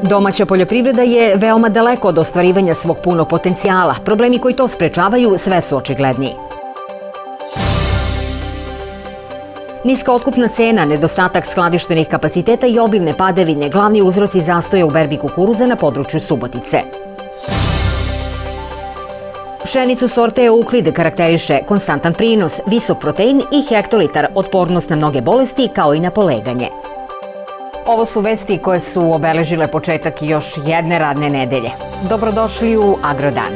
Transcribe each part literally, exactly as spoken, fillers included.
Domaća poljoprivreda je veoma daleko od ostvarivanja svog punog potencijala. Problemi koji to sprečavaju sve su očigledniji. Niska otkupna cena, nedostatak skladištenih kapaciteta i obilne padavine glavni uzroci zastoja u berbi kukuruza na području Subotice. Pšenicu sorte Euklid karakteriše konstantan prinos, visok protein i hektolitar, otpornost na mnoge bolesti kao i na poleganje. Ovo su vesti koje su obeležile početak još jedne radne nedelje. Dobrodošli u Agrodan.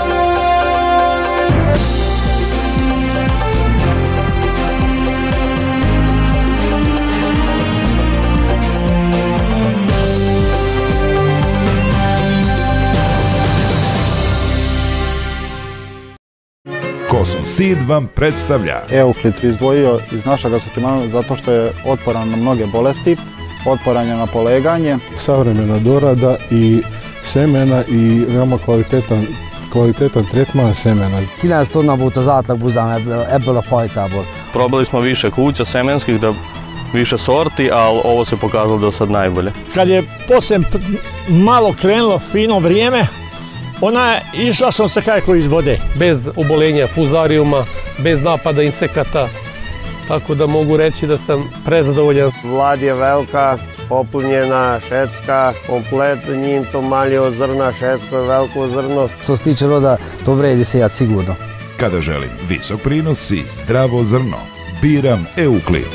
Kosun Seed vam predstavlja Euklid izdvojio iz našeg asortimana zato što je otporan na mnoge bolesti, otporan je na poleganje. Savremena dorada i semena i veoma kvalitetan, kvalitetan tretman semena. kilenc tonna volt az átlagbuzám ebből a fajtából. Probali smo više kuća semenskih, da više sorti, ali ovo se pokazalo da sad najbolje. Kad je poslije malo krenulo fino vrijeme, ona je išla sam se kako iz vode. Bez obolenja fuzarijuma, bez napada insekata, tako da mogu reći da sam prezadovoljan. Vlad je velika, popunjena, šecka, komplet njim to malje zrna, šecko je veliko zrno. Što se tiče roda, to vredi sejat sigurno. Kada želim visok prinos i zdravo zrno, biram Euklid.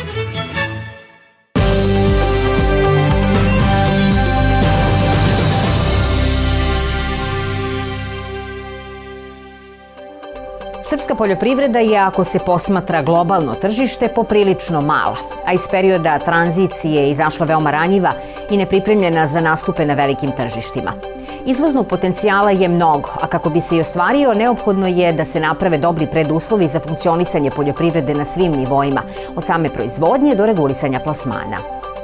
Srpska poljoprivreda je, ako se posmatra globalno tržište, poprilično mala, a iz perioda tranzicije je izašla veoma ranjiva i nepripremljena za nastupe na velikim tržištima. Izvoznog potencijala je mnogo, a kako bi se i ostvario, neophodno je da se naprave dobri preduslovi za funkcionisanje poljoprivrede na svim nivoima, od same proizvodnje do regulisanja plasmana.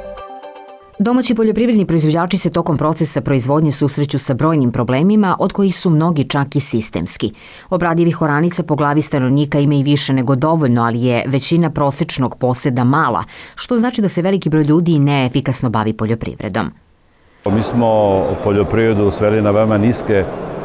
Domaći poljoprivredni proizvođači se tokom procesa proizvodnje susreću sa brojnim problemima, od kojih su mnogi čak i sistemski. Obradivih oranica po glavi stanovnika ima i više nego dovoljno, ali je većina prosečnog poseda mala, što znači da se veliki broj ljudi neefikasno bavi poljoprivredom. Mi smo poljoprivredu sveli na veoma niske,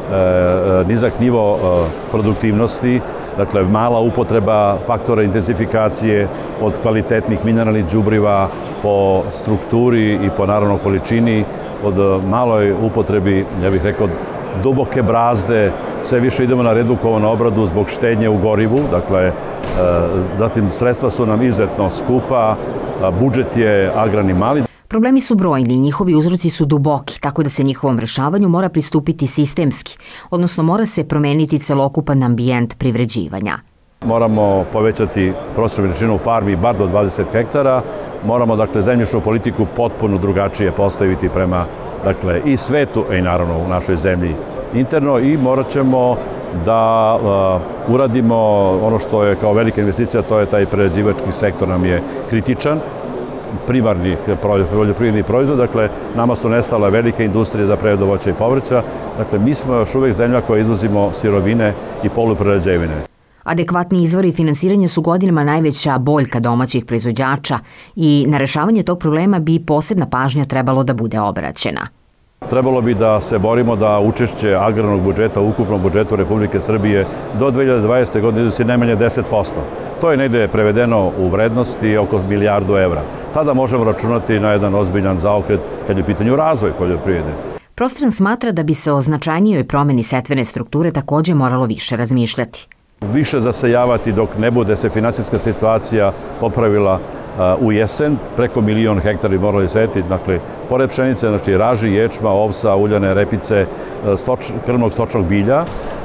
nizak nivo produktivnosti, dakle mala upotreba faktora intenzifikacije od kvalitetnih mineralnih đubriva po strukturi i po naravno količini, od maloj upotrebi, ja bih rekao, duboke brazde, sve više idemo na redukovanu obradu zbog štednje u gorivu, dakle, zatim sredstva su nam izuzetno skupa, budžet je agrarni mali. Problemi su brojni i njihovi uzroci su duboki, tako da se njihovom rešavanju mora pristupiti sistemski, odnosno mora se promeniti celokupan ambijent privređivanja. Moramo povećati prosječnu veličinu u farmi bar do dvadeset hektara, moramo dakle zemljišnu politiku potpuno drugačije postaviti prema dakle i svetu, a i naravno u našoj zemlji interno, i morat ćemo da uh, uradimo ono što je kao velika investicija, to je taj prerađivački sektor nam je kritičan, primarnih poljoprivrednih proizvoda, dakle nama su nestale velike industrije za preradu voća i povrća, dakle mi smo još uvek zemlja koja izvozimo sirovine i poluprerađevine. Adekvatni izvori finansiranja su godinama najveća boljka domaćih proizvođača i na rešavanje tog problema bi posebna pažnja trebalo da bude obraćena. Trebalo bi da se borimo da učešće agrarnog budžeta u ukupnom budžetu Republike Srbije do dve hiljade dvadesete. godine iznosi najmanje deset posto. To je negde prevedeno u vrednosti oko milijardu evra. Tada možemo računati na jedan ozbiljan zaokret kad je u pitanju razvoj poljoprivrede. Prostran smatra da bi se o značajnijoj promeni setvene strukture takođe moralo više razmišljati. Više zasejavati dok ne bude se finansijska situacija popravila u jesen, preko milion hektara bi morali sejati, dakle, pored pšenice, znači raži, ječma, ovsa, uljane, repice, stoč, krmnog stočnog bilja,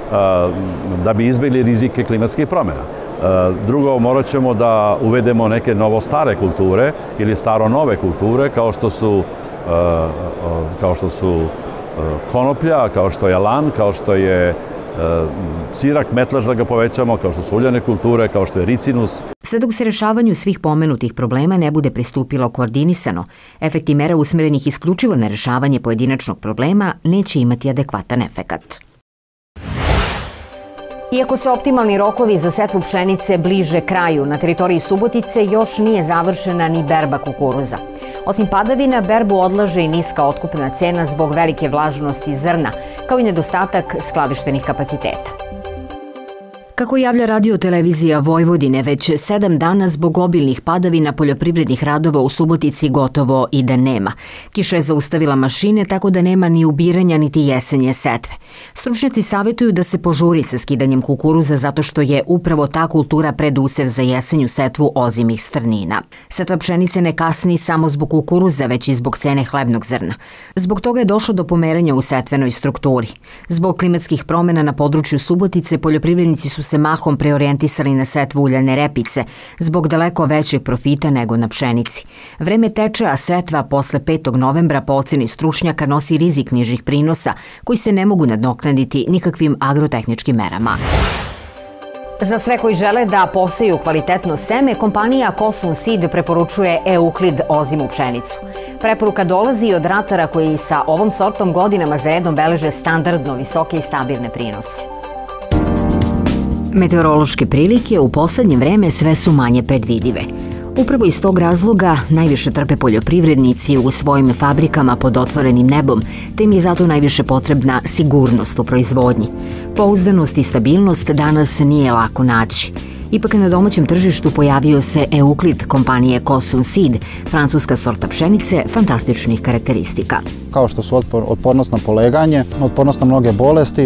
da bi izbjegli rizike klimatskih promjena. Drugo, morat ćemo da uvedemo neke novo-stare kulture ili staro-nove kulture, kao što su, kao što su konoplja, kao što je lan, kao što je sirak, metlaž da ga povećamo, kao što su uljane kulture, kao što je ricinus. Sve dok se rešavanju svih pomenutih problema ne bude pristupilo koordinisano, efekti mera usmerenih isključivo na rešavanje pojedinačnog problema neće imati adekvatan efekat. Iako se optimalni rokovi za setvu pšenice bliže kraju, na teritoriji Subotice još nije završena ni berba kukuruza. Osim padavina, berbu odlaže i niska otkupna cena zbog velike vlažnosti zrna, kao i nedostatak skladištenih kapaciteta. Kako javlja radio televizija Vojvodine, već sedam dana zbog obilnih padavina poljoprivrednih radova u Subotici gotovo i da nema. Kiša je zaustavila mašine, tako da nema ni ubiranja niti jesenje setve. Stručnjaci savjetuju da se požuri sa skidanjem kukuruza zato što je upravo ta kultura predusev za jesenju setvu ozimih strnina. Setva pšenice ne kasni samo zbog kukuruza, već i zbog cene hlebnog zrna. Zbog toga je došlo do pomeranja u setvenoj strukturi. Zbog klimatskih promjena na području Subotice, poljoprivrednici su se mahom preorijentisali na setvu uljane repice, zbog daleko većeg profita nego na pšenici. Vreme teče, a setva posle petog novembra po oceni stručnjaka nosi rizik nižih prinosa, koji se ne mogu nadoknaditi nikakvim agrotehničkim merama. Za sve koji žele da poseju kvalitetno seme, kompanija Kosun Seed preporučuje Euklid ozimu pšenicu. Preporuka dolazi od ratara koji sa ovom sortom godinama za redom beleže standardno visoke i stabilne prinose. Meteorološke prilike u poslednje vreme sve su manje predvidive. Upravo iz tog razloga najviše trpe poljoprivrednici u svojim fabrikama pod otvorenim nebom, te im je zato najviše potrebna sigurnost u proizvodnji. Pouzdanost i stabilnost danas nije lako naći. Ipak na domaćem tržištu pojavio se Euklid kompanije Kosun Seed, francuska sorta pšenice fantastičnih karakteristika. Kao što su otpornost na poleganje, otpornost na mnoge bolesti,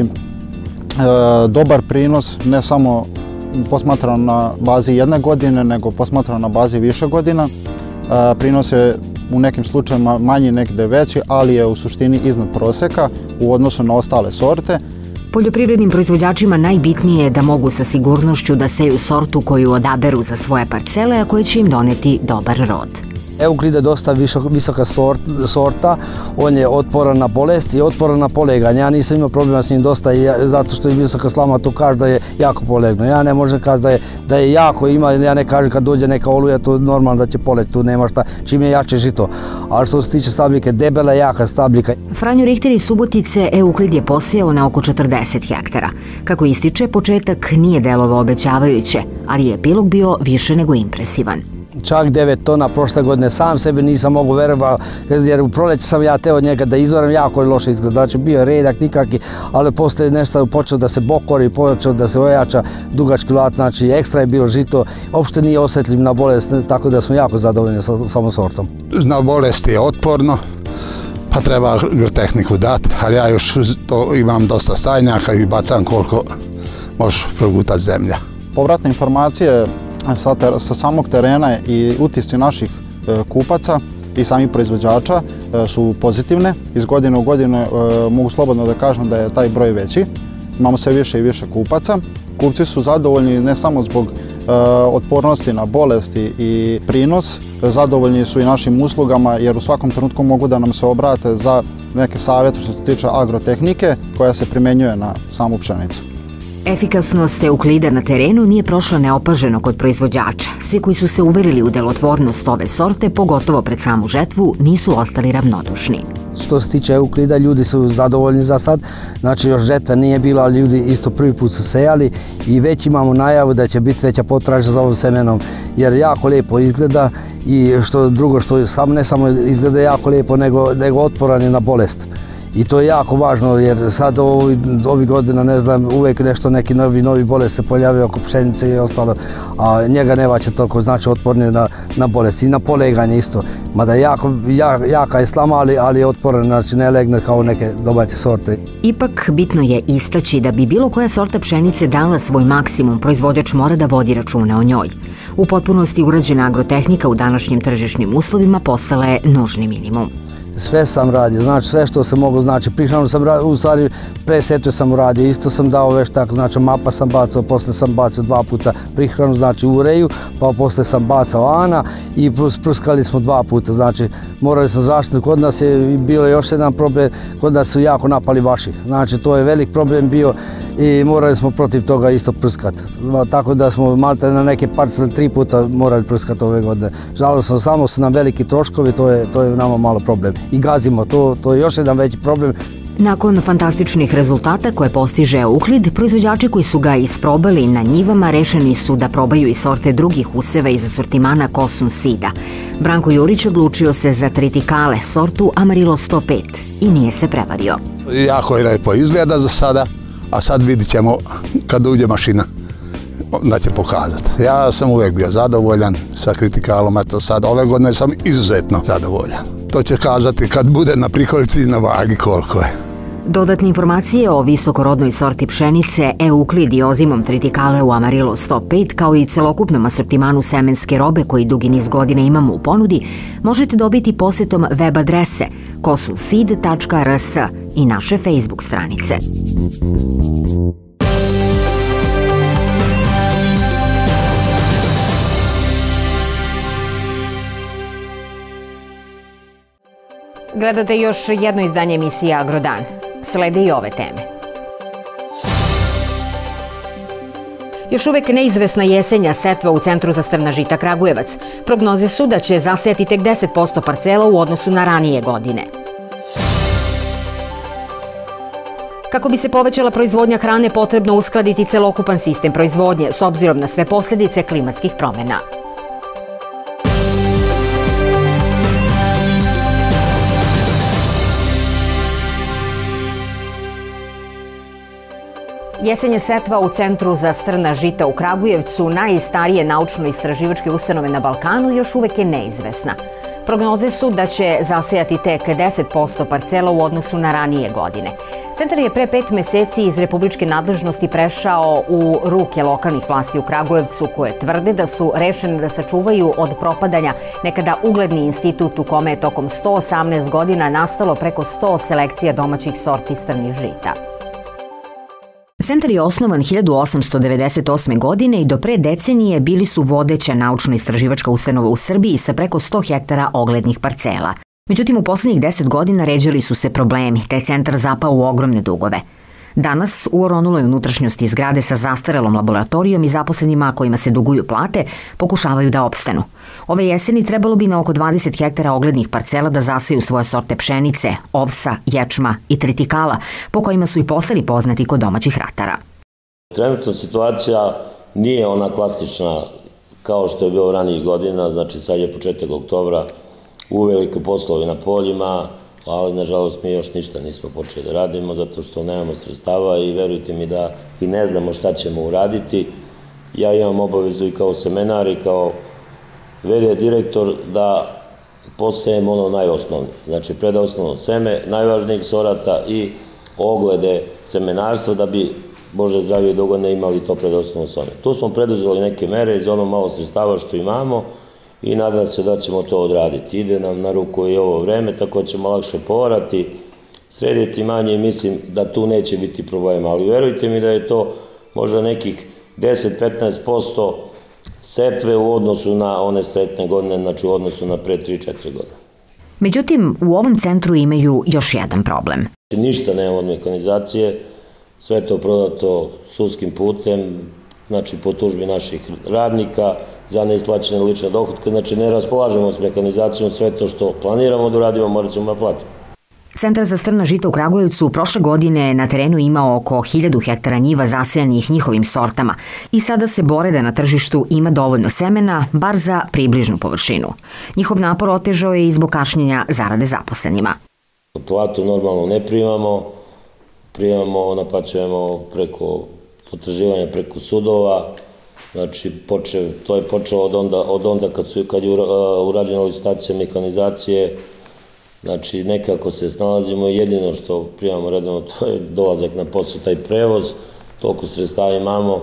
dobar prinos, ne samo posmatrano na bazi jedne godine, nego posmatrano na bazi više godina. Prinos je u nekim slučajima manji, negde veći, ali je u suštini iznad proseka u odnosu na ostale sorte. Poljoprivrednim proizvođačima najbitnije je da mogu sa sigurnošću da seju sortu koju odaberu za svoje parcele, a koje će im doneti dobar rod. Euklid je dosta visoka sorta, on je otporan na bolesti i otporan na poleganje. Ja nisam imao problema s njim dosta zato što je visoka slama, to kaže da je jako polegno. Ja ne možem kaži da je jako, ja ne kažem kad dođe neka oluja, to je normalno da će poleti, tu nema šta, čim je jače žito. A što se tiče stabljike, debela, jaka stabljika. Franjo Richter iz Subotice Euklid je posejao na oko četrdeset hektara. Kako ističe, početak nije delovao obećavajuće, ali je epilog bio više nego impresivan. Čak devet tona prošle godine, sam sebe nisam mogu verovati, jer u proleće sam ja teo od njega da izvaram, jako je loše izgleda. Znači bio je redak nikakvi, ali posle nešto počeo da se bokori, počeo da se ojača dugački lat, znači ekstra je bilo žito, uopšte nije osjetljiv na bolest, tako da smo jako zadovoljni sa samom sortom. Na bolesti je otporno, pa treba agrotehniku dati, ali ja još to imam dosta stajnjaka i bacam koliko može progutati zemlja. Povratne informacije sa samog terena i utisci naših kupaca i samih proizvođača su pozitivne. Iz godine u godinu mogu slobodno da kažem da je taj broj veći. Imamo sve više i više kupaca. Kupci su zadovoljni ne samo zbog otpornosti na bolesti i prinos, zadovoljni su i našim uslugama jer u svakom trenutku mogu da nam se obrate za neke savjete što se tiče agrotehnike koja se primenjuje na samu pšenicu. Efikasnost Euklida na terenu nije prošla neopaženo kod proizvođača. Svi koji su se uverili u delotvornost ove sorte, pogotovo pred samu žetvu, nisu ostali ravnodušni. Što se tiče Euklida, ljudi su zadovoljni za sad. Znači još žetva nije bila, ali ljudi isto prvi put su sejali i već imamo najavu da će biti veća potražnja za ovim semenom, jer jako lijepo izgleda i što drugo, što ne samo izgleda jako lijepo, nego otporan je na bolest. I to je jako važno jer sad ovih godina, ne znam, uvijek nešto neki novi, novi bolest se pojavio oko pšenice i ostalo, a njega ne vaće toliko, znači otporne na, na bolest i na poleganje isto. Mada jako, jak, jaka je slama, ali, ali je otporan, znači ne legne kao neke domaće sorte. Ipak bitno je istaći da bi bilo koja sorta pšenice dala svoj maksimum, proizvođač mora da vodi računa o njoj. U potpunosti urađena agrotehnika u današnjim tržišnim uslovima postala je nužni minimum. Sve sam radio, znači sve što se mogu, znači prihranu sam radio, u stvari pre setve sam uradio, isto sam dao već tako, znači mapa sam bacao, posle sam bacao dva puta prihranu, znači ureju, pa posle sam bacao ana i prskali smo dva puta, znači morali sam zaštitu, kod nas je bilo još jedan problem, kod nas su jako napali vaši, znači to je velik problem bio i morali smo protiv toga isto prskati, tako da smo malte na neke parcele tri puta morali prskati ove godine. Žalosno, samo su nam veliki troškovi, to je, to je nama malo problem. I gazimo, to, to je još jedan veći problem. Nakon fantastičnih rezultata koje postiže Euklid, proizvođači koji su ga isprobali na njivama rešeni su da probaju i sorte drugih useva iz asortimana Kosun Seeda. Branko Jurić odlučio se za tritikale, sortu Amarillo sto pet i nije se prevario. Jako je lepo izgleda za sada, a sad vidit ćemo kad uđe mašina da će pokazati. Ja sam uvijek bio zadovoljan sa kritikalom, eto sad ove godine sam izuzetno zadovoljan. To će kazati kad bude na prikolici i na vagi koliko je. Dodatne informacije o visokorodnoj sorti pšenice Euklid i ozimom tritikale u Amarillo sto pet, kao i celokupnom asortimanu semenske robe koji dugi niz godina imamo u ponudi, možete dobiti posetom web adrese kosun seed tačka r s i naše Facebook stranice. Gledate još jedno izdanje emisije Agrodan. Slede i ove teme. Još uvek neizvesna jesenja setva u Centru za strna žita Kragujevac. Prognoze su da će zasejati tek deset posto parcela u odnosu na ranije godine. Kako bi se povećala proizvodnja hrane, potrebno uskladiti celokupan sistem proizvodnje s obzirom na sve posljedice klimatskih promjena. Jesenje setva u Centru za strna žita u Kragujevcu, najstarije naučno-istraživačke ustanove na Balkanu, još uvek je neizvesna. Prognoze su da će zasejati tek deset posto parcela u odnosu na ranije godine. Centar je pre pet meseci iz republičke nadležnosti prešao u ruke lokalnih vlasti u Kragujevcu, koje tvrde da su rešene da sačuvaju od propadanja nekada ugledni institut u kome je tokom sto osamnaest godina nastalo preko sto selekcija domaćih sorti strnih žita. Centar je osnovan hiljadu osamsto devedeset osme. godine i do pre decenije bili su vodeća naučno-istraživačka ustanova u Srbiji sa preko sto hektara oglednih parcela. Međutim, u poslednjih deset godina ređali su se problemi, te je centar zapao u ogromne dugove. Danas, u oronuloj unutrašnjosti zgrade sa zastarelom laboratorijom i zaposlenima kojima se duguju plate, pokušavaju da opstanu. Ove jeseni trebalo bi na oko dvadeset hektara oglednih parcela da zaseju svoje sorte pšenice, ovsa, ječma i tritikala, po kojima su i postali poznati kod domaćih ratara. Trenutna situacija nije ona klasična kao što je bilo ranijih godina, znači sad je početak oktobra, uvelike poslovi na poljima, ali nažalost mi još ništa nismo počeli da radimo zato što nemamo sredstava i verujte mi da i ne znamo šta ćemo uraditi. Ja imam obavezu i kao semenar i kao ve de direktor da postajem ono najosnovnije. Znači predosnovno seme, najvažnijih sorata i oglede semenarstva da bi Bože zdravlje i dogodne imali to predosnovno seme. Tu smo preduzeli neke mere iz ono malo sredstava što imamo i nadam se da ćemo to odraditi. Ide nam na ruku i ovo vreme, tako ćemo lakše poorati, srediti manje i mislim da tu neće biti problema. Ali verujte mi da je to možda nekih deset do petnaest posto setve u odnosu na one sretne godine, znači u odnosu na pre tri do četiri godine. Međutim, u ovom centru imaju još jedan problem. Ništa nema od mehanizacije, sve to prodato sudskim putem, znači po tužbi naših radnika za neisplaćene lične dohotke, znači ne raspolažemo s mehanizacijom, sve to što planiramo da uradimo morat ćemo da platimo. Centar za strna žita u Kragujevcu prošle godine na terenu imao oko hiljadu hektara njiva zasejanih njihovim sortama i sada se bore da na tržištu ima dovoljno semena, bar za približnu površinu. Njihov napor otežao je i zbog kašnjenja zarade zaposlenima. Platu normalno ne primamo, primamo, naplaćujemo preko potraživanja preko sudova, znači to je počelo od onda, od onda kad, su, kad je urađena licitacija mehanizacije, znači nekako se snalazimo i jedino što primamo redno to je dolazak na posao, taj prevoz, toliko sredstava imamo,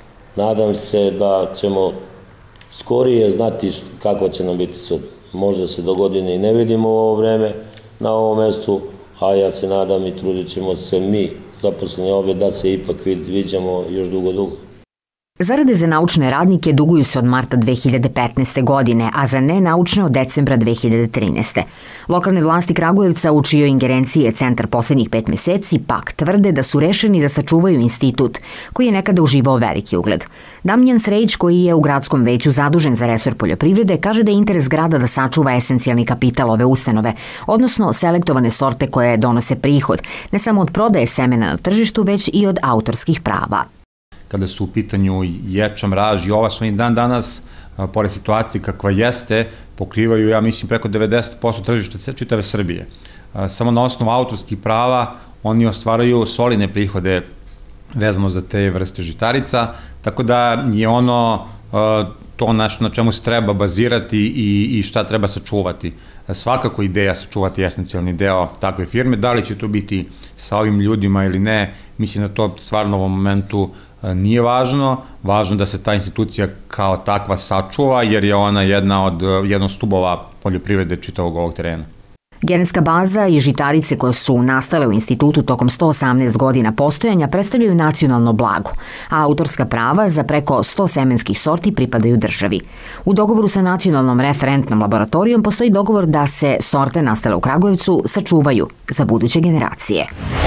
nadam se da ćemo skorije znati kakva će nam biti sud. Možda se do godine i ne vidimo u ovo vreme na ovom mestu, a ja se nadam i trudit ćemo se mi zaposleni ovdje da se ipak viđamo još dugo dugo. Zarade za naučne radnike duguju se od marta dve hiljade petnaeste. godine, a za nenaučne od decembra dve hiljade trinaeste. Lokalne vlasti Kragujevca, u čijoj ingerenciji je centar poslednjih pet meseci, pak tvrde da su rešeni da sačuvaju institut, koji je nekada uživao veliki ugled. Damjan Srejić, koji je u gradskom veću zadužen za resor poljoprivrede, kaže da je interes grada da sačuva esencijalni kapital ove ustanove, odnosno selektovane sorte koje donose prihod, ne samo od prodaje semena na tržištu, već i od autorskih prava. Kada su u pitanju ječam, raž i ova su oni dan danas, pored situacije kakva jeste, pokrivaju, ja mislim, preko devedeset posto tržišta čitave Srbije. Samo na osnovu autorskih prava oni ostvaraju solidne prihode vezano za te vrste žitarica, tako da je ono to na čemu se treba bazirati i šta treba sačuvati. Svakako ideja sačuvati esencijalni deo takve firme, da li će to biti sa ovim ljudima ili ne, mislim da to stvarno u ovom momentu nije važno, važno da se ta institucija kao takva sačuva, jer je ona jedna od jednog stubova poljoprivrede čitavog ovog terena. Genetska baza i žitarice koje su nastale u institutu tokom sto osamnaest godina postojanja predstavljaju nacionalno blago, a autorska prava za preko sto semenskih sorti pripadaju državi. U dogovoru sa Nacionalnom referentnom laboratorijom postoji dogovor da se sorte nastale u Kragujevcu sačuvaju za buduće generacije.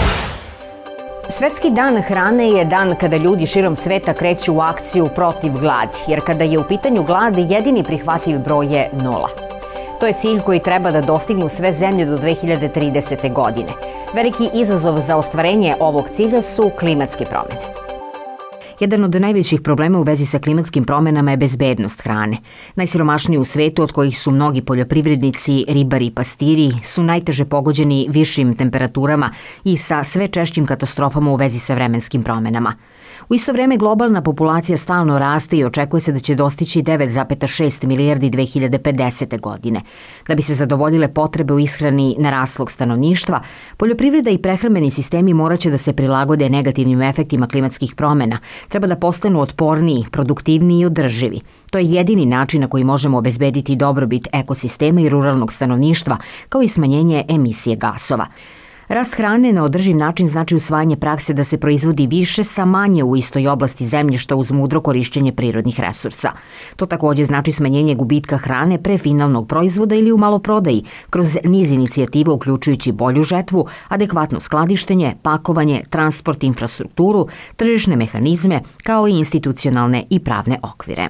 Svetski dan hrane je dan kada ljudi širom sveta kreću u akciju protiv gladi, jer kada je u pitanju glad, jedini prihvatljiv broj je nula. To je cilj koji treba da dostignu sve zemlje do dve hiljade tridesete. godine. Veliki izazov za ostvarenje ovog cilja su klimatske promene. Jedan od najvećih problema u vezi sa klimatskim promenama je bezbednost hrane. Najsiromašniji u svetu, od kojih su mnogi poljoprivrednici, ribari i pastiri, su najteže pogođeni višim temperaturama i sa sve češćim katastrofama u vezi sa vremenskim promenama. U isto vreme globalna populacija stalno raste i očekuje se da će dostići devet zarez šest milijardi dve hiljade pedesete. godine. Da bi se zadovoljile potrebe u ishrani naraslog stanovništva, poljoprivreda i prehrambeni sistemi moraće da se prilagode negativnim efektima klimatskih promena, treba da postanu otporniji, produktivniji i održivi. To je jedini način na koji možemo obezbediti dobrobit ekosistema i ruralnog stanovništva, kao i smanjenje emisije gasova. Rast hrane na održiv način znači usvajanje prakse da se proizvodi više sa manje u istoj oblasti zemljišta uz mudro korišćenje prirodnih resursa. To takođe znači smanjenje gubitka hrane pre finalnog proizvoda ili u maloprodaji, kroz niz inicijativa uključujući bolju žetvu, adekvatno skladištenje, pakovanje, transport, infrastrukturu, tržišne mehanizme, kao i institucionalne i pravne okvire.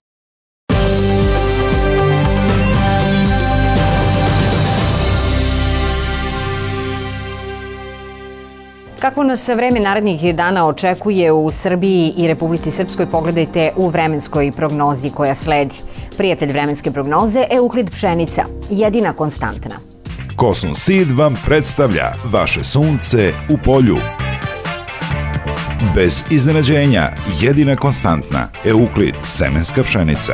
Kako nas vreme narednih dana očekuje u Srbiji i Republici Srpskoj, pogledajte u vremenskoj prognozi koja sledi. Prijatelj vremenske prognoze Euklid Pšenica, jedina konstantna. Kosum Seed vam predstavlja vaše sunce u polju. Bez iznenađenja, jedina konstantna Euklid semenska pšenica.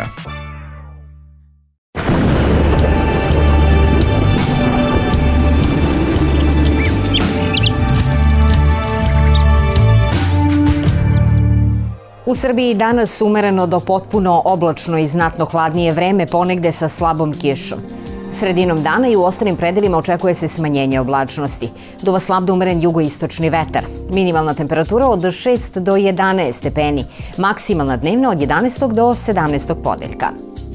U Srbiji danas umereno do potpuno oblačno i znatno hladnije vreme, ponegde sa slabom kišom. Sredinom dana i u ostalim predelima očekuje se smanjenje oblačnosti. Duva slab do umeren jugoistočni vetar. Minimalna temperatura od šest do jedanaest stepeni, maksimalna dnevna od jedanaestog do sedamnaestog podeljka.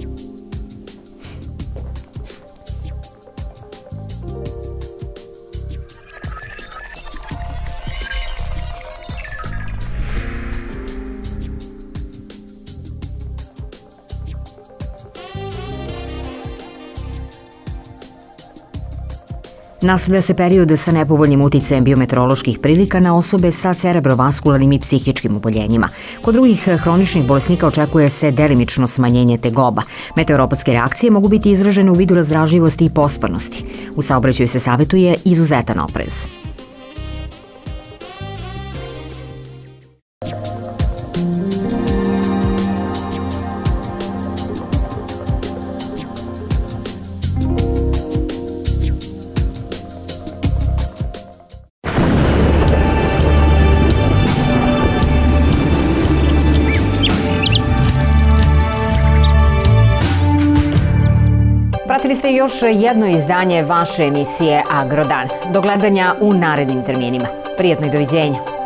Nastavlja se period sa nepovoljnim uticajem biometeoroloških prilika na osobe sa cerebrovaskularnim i psihičkim oboljenjima. Kod drugih hroničnih bolesnika očekuje se delimično smanjenje tegoba. Meteoropatske reakcije mogu biti izražene u vidu razdražljivosti i pospanosti. U saobraćaju se savetuje izuzetan oprez. Pratili ste još jedno izdanje vaše emisije Agrodan. Do gledanja u narednim terminima. Prijatno i doviđenja.